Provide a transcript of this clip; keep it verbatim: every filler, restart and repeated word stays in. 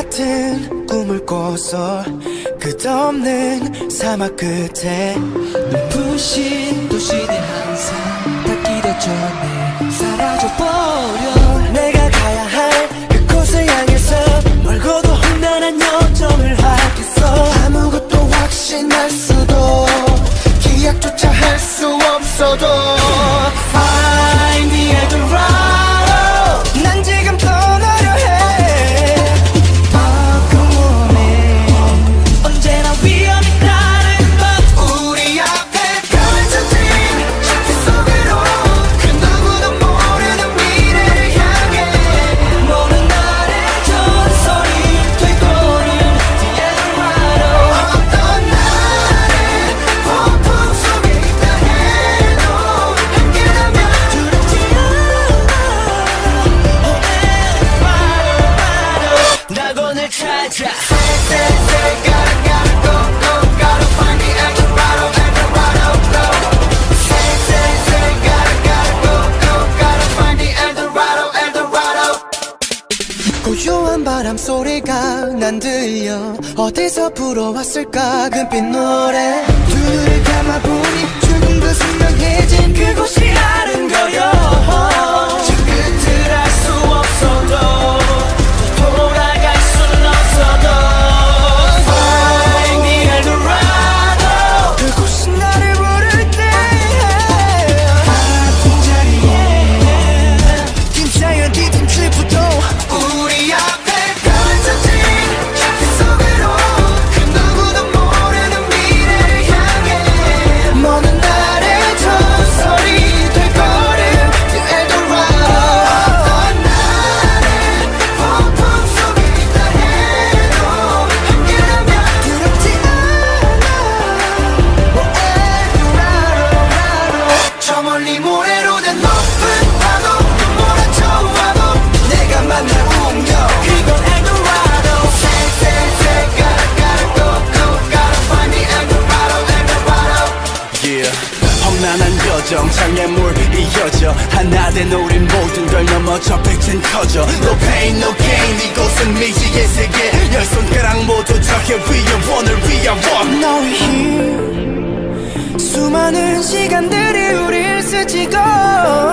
같은 꿈을 꿔서 끝없는 사막 끝에 눈부신 도시는 항상 닿기도 전에 사라져버려. 내가 가야 할 그곳을 향해서 멀고도 험난한 여정을 하겠어. 아무것도 확신할 수도 기약조차 할 수 없어도 Find the Eldorado. 난 지금 떠나려 해. 어금원에 언제나 위험이 나는 법. 우리 앞에 펼쳐진 샤프 속으로 그 누구도 모르는 미래를 향해 먼 날의 전설이 되거든 The Eldorado. 어떤 날에 폭풍 속에 있다 해도 함께라면 두렵지 않아. 낙원을 찾아 Say say say gotta gotta go go gotta find the Eldorado Eldorado go. Say say say gotta gotta go go gotta find the Eldorado Eldorado. 고요한 바람 소리가 난 들려. 어디서 불어왔을까 금빛 노래. 두 눈을 감아보니 조금 더 선명해진 그곳이 아는 거여. 저 끝을 알 수 없어도 또 돌아갈 순 없어도 Find the Eldorado. 그곳이 나를 부를 때 같은 자리에 팀사연 뒤팀 트리플도 우리 앞에 펼쳐진 샤프 속으로 그 누구도 모르는 미래를 향해 먼 날의 전설이 될 거를 The Eldorado. 어떤 날에 폭풍 속에 있다 해도 함께라면 두렵지 않아. Eldorado. 저 멀리 모래로 된 높은 파도 몰아쳐와도 내가 만날 운명 그건 Eldorado. Say say say gotta gotta go go gotta find the Eldorado Eldorado. Yeah. 험난한 여정 장애물 이어져 하나 된 우린 모든 걸 넘어 저 빛은 커져. No pain no gain 이곳은 미지의 세계. 열 손가락 모두 저의 위에 원을 위한 원. 너의 힘 수많은 시간들이 우릴 스치고